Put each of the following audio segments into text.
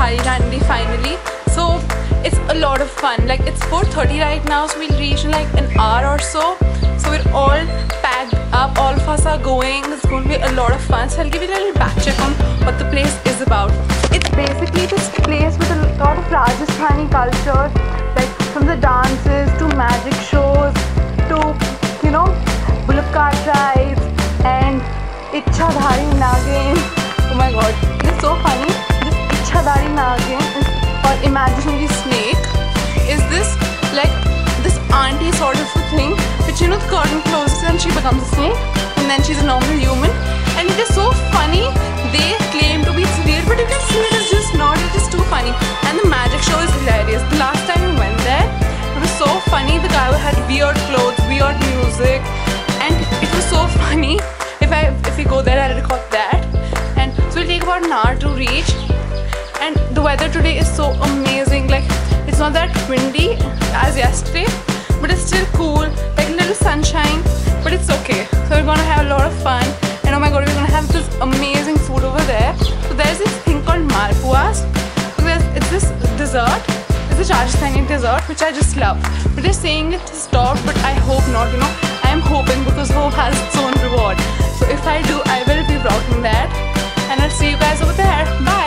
Thailand finally. So it's a lot of fun. Like it's 4:30 right now, so we'll reach in like an hour or so. So we're all packed up, all of us are going. It's going to be a lot of fun. So I'll give you a little back check on what the place is about. It's basically this place with a lot of Rajasthani culture, like from the dances to magic shows to, you know, bullock cart rides and Ichchadhari Nagin. Oh my god, it is so funny. This Ichchadhari Nagin or imaginary snake is this like this auntie sort of a thing, which, you know, the curtain closes and she becomes a snake and then she's a normal human, and it is so funny. They claim to be real, but you can see it is just not. It is too funny, and the magic show is hilarious. The last time we went there, it was so funny. The guy had weird clothes, weird music, and it was so funny. If we go there, I'll record that. And so it'll take about an hour to reach. And the weather today is so amazing. Like it's not that windy as yesterday, but it's still cool. Like a little sunshine, but it's okay. So we're gonna have a lot of fun. And oh my god, we're gonna have this amazing food over there. So there's this thing called malpuas. So it's this dessert. It's a Rajasthani dessert which I just love. But they're saying it to stop, but I hope not. You know, I am hoping because hope has its own reward. So if I do, I will be vlogging that. And I'll see you guys over there. Bye.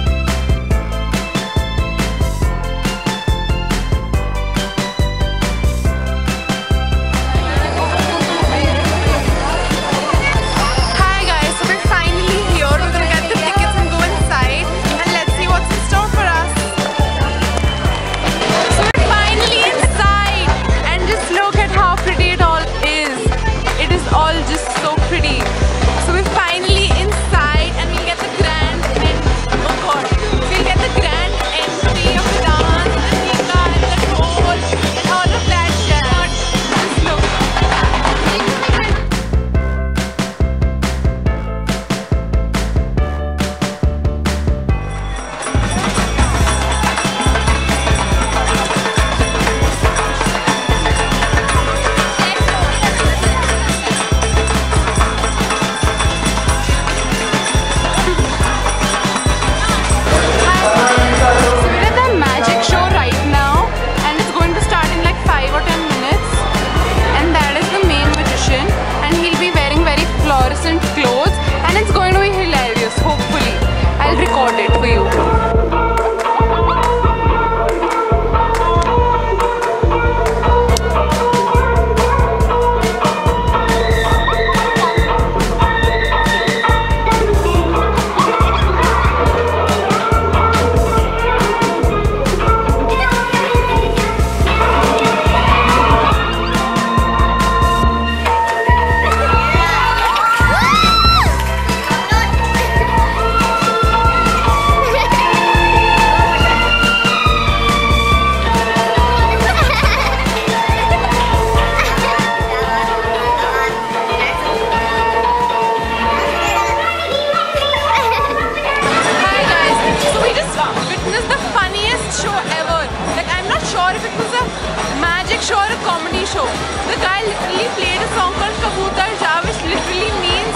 The guy literally played a song called Kabutar Ja, which literally means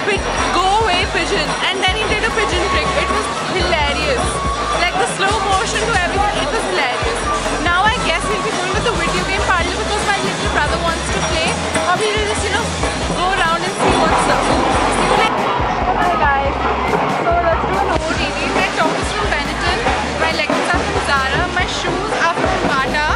go away pigeon, and then he did a pigeon trick. It was hilarious. Like the slow motion to everything, it was hilarious. Now I guess we'll be going with the video game partly because my little brother wants to play, or we will just, you know, go around and see what's up. See you later. Hi guys, so let's do an OOTD. My top is from Benetton, my leggings are from Zara, my shoes are from Bata.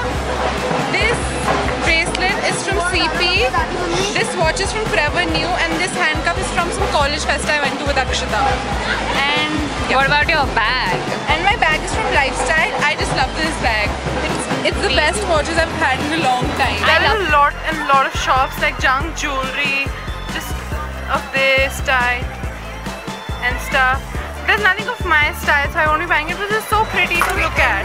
This bracelet is from CP, this watch is from Forever New, and this handcuff is from some college fest I went to with Akshita. And yeah. What about your bag? And my bag is from Lifestyle. I just love this bag. It's the best watches I've had in a long time. There are a lot of shops like junk jewelry, just of this type and stuff. There's nothing of my style, so I won't be buying it, but it's so pretty to look at.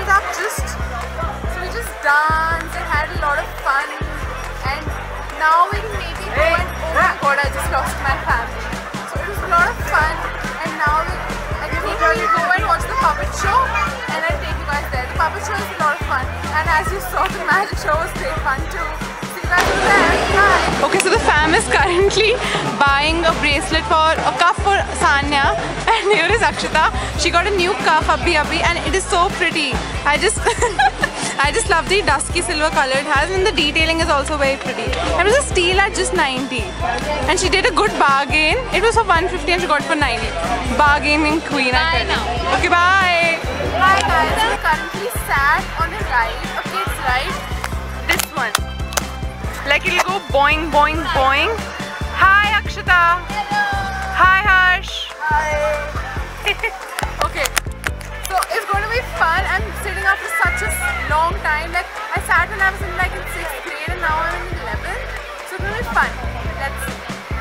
So we just danced and had a lot of fun, and now we'll maybe go and oh my god, I just lost my family. So it was a lot of fun, and now I think we'll go and watch the puppet show, and I'll take you guys there. The puppet show is a lot of fun, and as you saw, the magic show was great fun too. See you guys over there. Bye. Okay, so the fam is currently buying a bracelet for a cuff for Sanya, and here is Akshita. She got a new cuff abhi and it is so pretty. I just I just love the dusky silver color it has, and the detailing is also very pretty. It was a steal at just 90, and she did a good bargain. It was for 150 and she got for 90. Bargaining queen. Bye now. Okay, bye. Hi guys, we're currently sat on a ride, a kid's ride. This one. Like it'll go boing, boing, boing. Hi Akshita. Hello. Hi Harsh. Hi. Okay. So it's going to be fun. I'm sitting up for such a long time. Like I sat when I was in 6th grade and now I'm in 11th. So it's going to be fun. Let's see.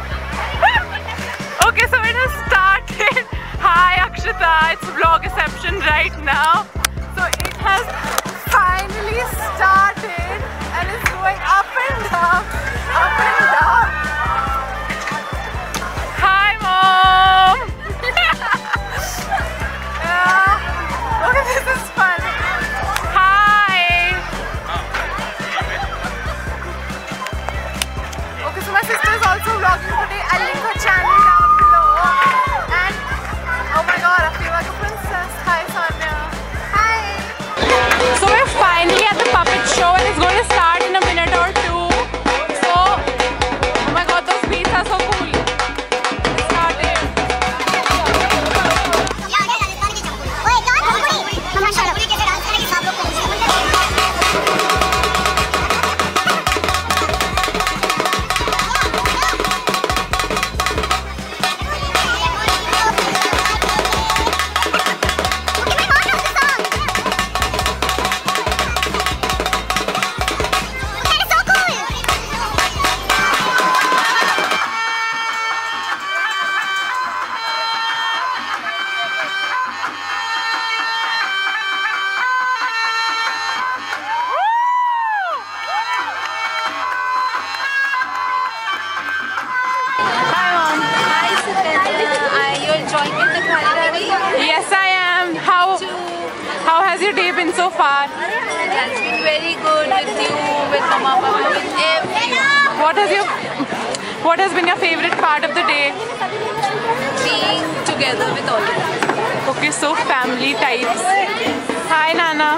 Okay, so it has started. Hi Akshita, it's vlogception right now. So it has finally started and it's going up and down, up and down. Hi mom. Yeah. Okay, this is fun. Hi. Okay, so my sister is also vlogging today. I'll link her channel down below. And oh my god, I feel like a princess. Hi Sonia. Hi. So we're finally at the puppet show and it's going to start in a minute or two. So, oh my god, those beats are so cool. It started. Yes, I am. How has your day been so far? That's been very good with you, with Mama, Papa, with everyone. What has been your favorite part of the day? Being together with all of you. Okay, so family types. Hi Nana.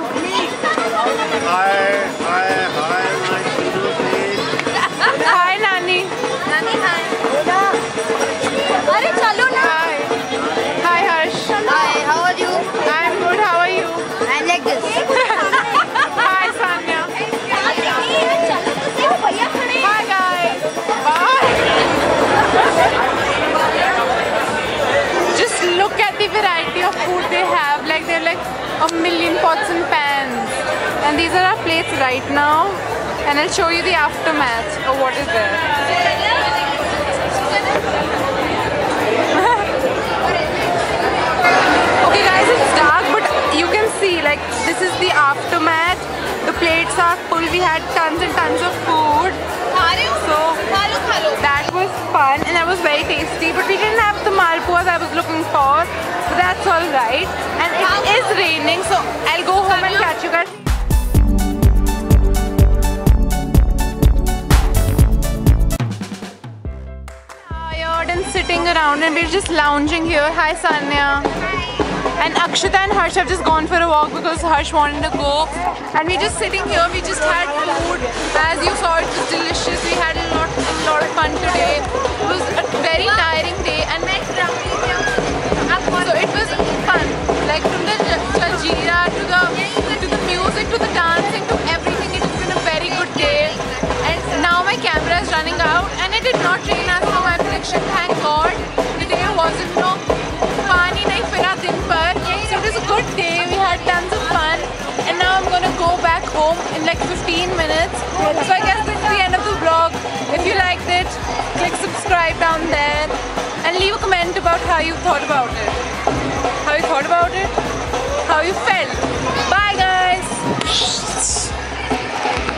Hi, my little baby. Hi Nani. Nani, hi. Arey, chalo na. Hi. Hi Harsh. Hi, how are you? I'm good. How are you? I'm like this. Hi Sanya. Hi guys. Bye. Just look at the variety of food they have. Like they're like a million pots and pans. And these are our plates right now. And I'll show you the aftermath of what is there. Okay guys, it's dark, but you can see like this is the aftermath. The plates are full. We had tons and tons of food. So that was fun and that was very tasty. But we didn't have the malpuas I was looking for. But that's alright. And it is raining, so I'll go home and catch you guys. Tired and sitting around and we're just lounging here. Hi Sanya. And Akshita and Harsh have just gone for a walk because Harsh wanted to go. And we're just sitting here. We just had food. As you saw, it was delicious. We had a lot of fun today. It was a very tiring day. And so it was fun. Like from the jaljeera to the music to the dancing to everything. It has been a very good day. And now my camera is running out. And it did not rain as per my prediction. Thank God. The day wasn't pani nahi fira din par. So it was a good day. We had tons of fun. And now I'm gonna go back home in like 15 minutes. So I guess this is the end of the vlog. If you liked it, click subscribe down there. And leave a comment about how you thought about it. How you thought about it. How you felt. Bye guys.